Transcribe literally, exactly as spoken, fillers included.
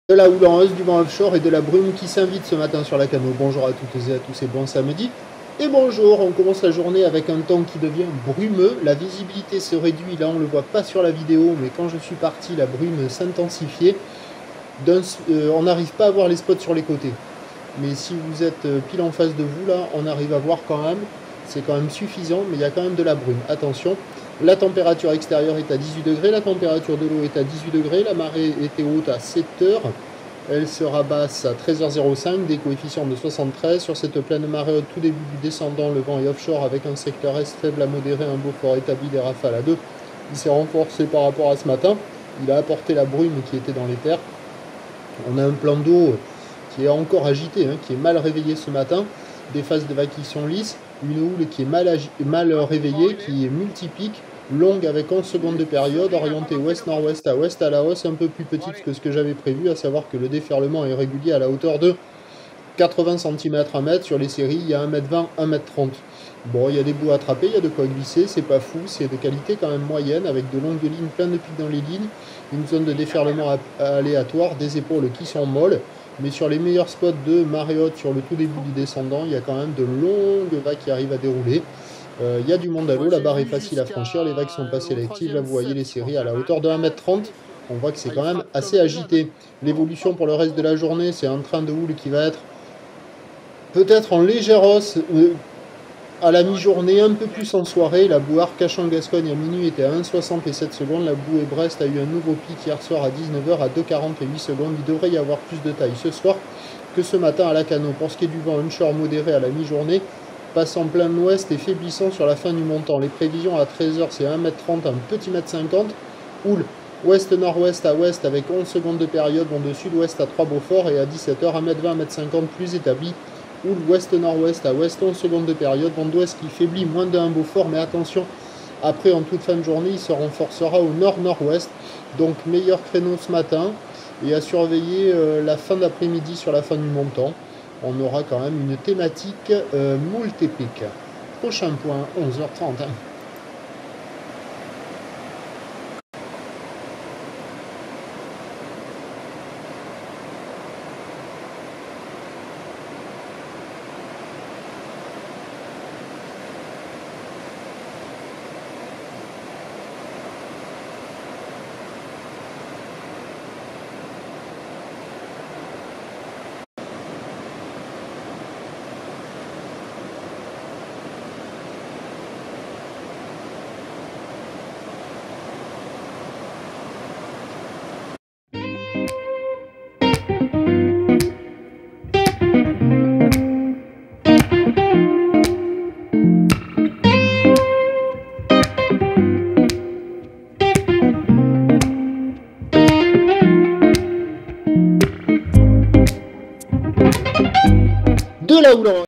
De la houleuse, du vent offshore et de la brume qui s'invite ce matin sur la Cano. Bonjour à toutes et à tous et bon samedi. Et bonjour, on commence la journée avec un temps qui devient brumeux. La visibilité se réduit, là on ne le voit pas sur la vidéo, mais quand je suis parti, la brume s'intensifiait. Euh, on n'arrive pas à voir les spots sur les côtés. Mais si vous êtes pile en face de vous, là, on arrive à voir quand même. C'est quand même suffisant, mais il y a quand même de la brume. Attention, la température extérieure est à dix-huit degrés, la température de l'eau est à dix-huit degrés, la marée était haute à sept heures, elle sera basse à treize heures zéro cinq, des coefficients de soixante-treize. Sur cette pleine marée au tout début du descendant, le vent est offshore avec un secteur est faible à modéré, un beau fort établi, des rafales à deux. Il s'est renforcé par rapport à ce matin, il a apporté la brume qui était dans les terres. On a un plan d'eau qui est encore agité, hein, qui est mal réveillé ce matin, des phases de vagues qui sont lisses, une houle qui est mal, mal réveillée, qui est multipique, longue avec onze secondes de période, orientée ouest-nord-ouest à ouest à la hausse, un peu plus petite que ce que j'avais prévu, à savoir que le déferlement est régulier à la hauteur de quatre-vingts centimètres, un mètre. Sur les séries, il y a un mètre vingt, un mètre trente. Bon, il y a des bouts à attraper, il y a de quoi glisser, c'est pas fou, c'est de qualité quand même moyenne, avec de longues lignes, plein de pics dans les lignes, une zone de déferlement aléatoire, des épaules qui sont molles. Mais sur les meilleurs spots de marée haute, sur le tout début du descendant, il y a quand même de longues vagues qui arrivent à dérouler. Euh, il y a du monde à l'eau, la barre est facile à franchir, les vagues sont pas sélectives. Là, vous voyez les séries à la hauteur de un mètre trente. On voit que c'est quand même assez agité. L'évolution pour le reste de la journée, c'est un train de houle qui va être peut-être en légère hausse euh, à la mi-journée, un peu plus en soirée. La boue Arcachon-Gascogne à minuit était à un virgule soixante-sept secondes. La boue et Brest a eu un nouveau pic hier soir à dix-neuf heures à deux virgule quarante-huit secondes. Il devrait y avoir plus de taille ce soir que ce matin à la Cano. Pour ce qui est du vent onshore modéré à la mi-journée, passant plein de l'ouest et faiblissant sur la fin du montant. Les prévisions à treize heures, c'est un mètre trente, un petit mètre cinquante. Houle ouest-nord-ouest à ouest avec onze secondes de période, vent de sud-ouest à trois Beaufort, et à dix-sept heures, un mètre vingt, un mètre cinquante plus établi. Houle ouest-nord-ouest à ouest, onze secondes de période, vent d'ouest qui faiblit, moins d'un Beaufort, mais attention, après en toute fin de journée, il se renforcera au nord-nord-ouest, donc meilleur créneau ce matin, et à surveiller euh, la fin d'après-midi sur la fin du montant. On aura quand même une thématique euh, multiplique. Prochain point, onze heures trente. De la houleuse.